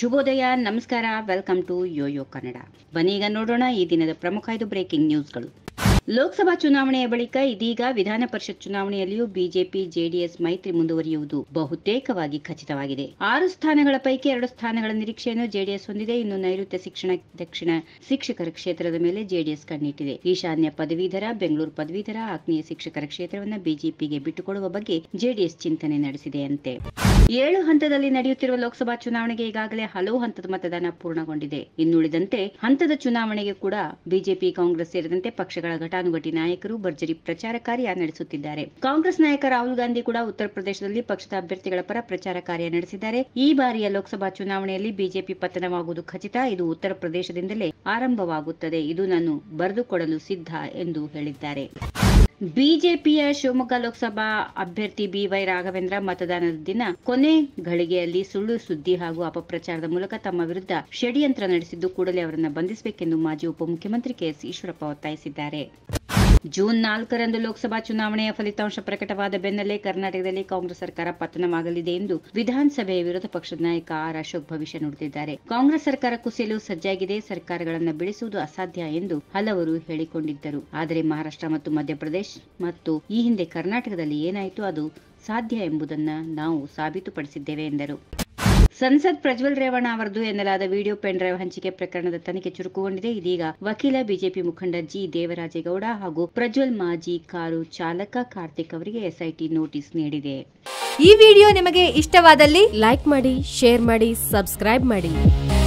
ಶುಭೋದಯ, ನಮಸ್ಕಾರ, welcome to Yo Yo Kannada. ಬನ್ನೀಗ ನೋಡೋಣ ಈ ದಿನದ ಪ್ರಮುಖ 5 ಬ್ರೇಕಿಂಗ್ ನ್ಯೂಸ್ಗಳು. ಲೋಕಸಭಾ ಚುನಾವಣೆಯ ಬಳಿಕ ಇದೀಗ ವಿಧಾನ ಪರಿಷತ್ ಚುನಾವಣೆಯಲ್ಲಿಯೂ ಬಿಜೆಪಿ ಜೆಡಿಎಸ್ ಮೈತ್ರಿ ಮುಂದುವರಿಯುವುದು ಬಹುತೇಕವಾಗಿ ಖಚಿತವಾಗಿದೆ. 6 ಸ್ಥಾನಗಳ ಪೈಕಿ 2 ಸ್ಥಾನಗಳ ನಿರೀಕ್ಷೆಯನ್ನು ಜೆಡಿಎಸ್ ಹೊಂದಿದೆ. ಇನ್ನು ನೈಋತ್ಯ ದಕ್ಷಿಣ ಶಿಕ್ಷಕರ ಕ್ಷೇತ್ರದ ಮೇಲೆ ಜೆಡಿಎಸ್ ಕಣ್ಣಿಟ್ಟಿದೆ. ಈಶಾನ್ಯ ಪದವೀಧರ, ಬೆಂಗಳೂರು ಪದವೀಧರ, ಆಗ್ನೇಯ ಶಿಕ್ಷಕರ ಕ್ಷೇತ್ರವನ್ನು ಬಿಜೆಪಿಗೆ ಬಿಟ್ಟುಕೊಡುವ ಬಗ್ಗೆ ಜೆಡಿಎಸ್ ಚಿಂತನೆ ನಡೆಸಿದೆ ಅಂತೆ. 7 ಹಂತದಲ್ಲಿ ನಡೆಯುತ್ತಿರುವ ಲೋಕಸಭಾ ಚುನಾವಣೆಗೆ ಈಗಾಗಲೇ ಹಲವು ಹಂತದ ಮತದಾನ ಪೂರ್ಣಗೊಂಡಿದೆ. ಇನ್ನುಳಿದಂತೆ ಹಂತದ ಚುನಾವಣೆಗೆ ಕೂಡ ಬಿಜೆಪಿ, ಕಾಂಗ್ರೆಸ್ ಸೇರಿದಂತೆ ಪಕ್ಷಗಳ ಘಟಾನುಘಟಿ ನಾಯಕರು ಭರ್ಜರಿ ಪ್ರಚಾರ ಕಾರ್ಯ ನಡೆಸುತ್ತಿದ್ದಾರೆ. ಕಾಂಗ್ರೆಸ್ ನಾಯಕ ರಾಹುಲ್ ಗಾಂಧಿ ಕೂಡ ಉತ್ತರ ಪ್ರದೇಶದಲ್ಲಿ ಪಕ್ಷದ ಅಭ್ಯರ್ಥಿಗಳ ಪರ ಪ್ರಚಾರ ಕಾರ್ಯ ನಡೆಸಿದ್ದಾರೆ. ಈ ಬಾರಿಯ ಲೋಕಸಭಾ ಚುನಾವಣೆಯಲ್ಲಿ ಬಿಜೆಪಿ ಪತನವಾಗುವುದು ಖಚಿತ. ಇದು ಉತ್ತರ ಪ್ರದೇಶದಿಂದಲೇ ಆರಂಭವಾಗುತ್ತದೆ. ಇದು ನಾನು ಬರೆದುಕೊಡಲು ಸಿದ್ಧ ಎಂದು ಹೇಳಿದ್ದಾರೆ. ಬಿಜೆಪಿಯ ಶಿವಮೊಗ್ಗ ಲೋಕಸಭಾ ಅಭ್ಯರ್ಥಿ ಬಿವೈ ರಾಘವೇಂದ್ರ ಮತದಾನದ ದಿನ ಕೊನೆ ಘಳಿಗೆಯಲ್ಲಿ ಸುಳ್ಳು ಸುದ್ದಿ ಹಾಗೂ ಅಪಪ್ರಚಾರದ ಮೂಲಕ ತಮ್ಮ ವಿರುದ್ಧ ಷಡ್ಯಂತ್ರ ನಡೆಸಿದ್ದು ಕೂಡಲೇ ಅವರನ್ನು ಬಂಧಿಸಬೇಕೆಂದು ಮಾಜಿ ಉಪಮುಖ್ಯಮಂತ್ರಿ ಕೆಎಸ್ ಈಶ್ವರಪ್ಪ ಒತ್ತಾಯಿಸಿದ್ದಾರೆ. ಜೂನ್ 4ರಂದು ಲೋಕಸಭಾ ಚುನಾವಣೆಯ ಫಲಿತಾಂಶ ಪ್ರಕಟವಾದ ಬೆನ್ನಲ್ಲೇ ಕರ್ನಾಟಕದಲ್ಲಿ ಕಾಂಗ್ರೆಸ್ ಸರ್ಕಾರ ಪತನವಾಗಲಿದೆ ಎಂದು ವಿಧಾನಸಭೆಯ ವಿರೋಧ ಪಕ್ಷದ ನಾಯಕ ಆರ್ ಅಶೋಕ್ ಭವಿಷ್ಯ ನುಡಿದಿದ್ದಾರೆ. ಕಾಂಗ್ರೆಸ್ ಸರ್ಕಾರ ಕುಸಿಯಲು ಸಜ್ಜಾಗಿದೆ, ಸರ್ಕಾರಗಳನ್ನು ಬೆಳೆಸುವುದು ಅಸಾಧ್ಯ ಎಂದು ಹಲವರು ಹೇಳಿಕೊಂಡಿದ್ದರು. ಆದರೆ ಮಹಾರಾಷ್ಟ್ರ ಮತ್ತು ಮಧ್ಯಪ್ರದೇಶ ಮತ್ತು ಈ ಹಿಂದೆ ಕರ್ನಾಟಕದಲ್ಲಿ ಏನಾಯಿತು ಅದು ಸಾಧ್ಯ ಎಂಬುದನ್ನು ನಾವು ಸಾಬೀತುಪಡಿಸಿದ್ದೇವೆ ಎಂದರು. ಸಂಸದ್ ಪ್ರಜ್ವಲ್ ರೇವಣ್ಣ ಅವರದು ಎನ್ನಲಾದ ವಿಡಿಯೋ ಪೆನ್ ಡ್ರೈವ್ ಹಂಚಿಕೆ ಪ್ರಕರಣದ ತನಿಖೆ ಚುರುಕುಗೊಂಡಿದೆ. ಇದೀಗ ವಕೀಲ ಬಿಜೆಪಿ ಮುಖಂಡ ಜಿ ದೇವರಾಜೇಗೌಡ ಹಾಗೂ ಪ್ರಜ್ವಲ್ ಮಾಜಿ ಕಾರು ಚಾಲಕ ಕಾರ್ತಿಕ್ ಅವರಿಗೆ ಎಸ್ಐಟಿ ನೋಟಿಸ್ ನೀಡಿದೆ. ಈ ವಿಡಿಯೋ ನಿಮಗೆ ಇಷ್ಟವಾದಲ್ಲಿ ಲೈಕ್ ಮಾಡಿ, ಶೇರ್ ಮಾಡಿ, ಸಬ್ಸ್ಕ್ರೈಬ್ ಮಾಡಿ.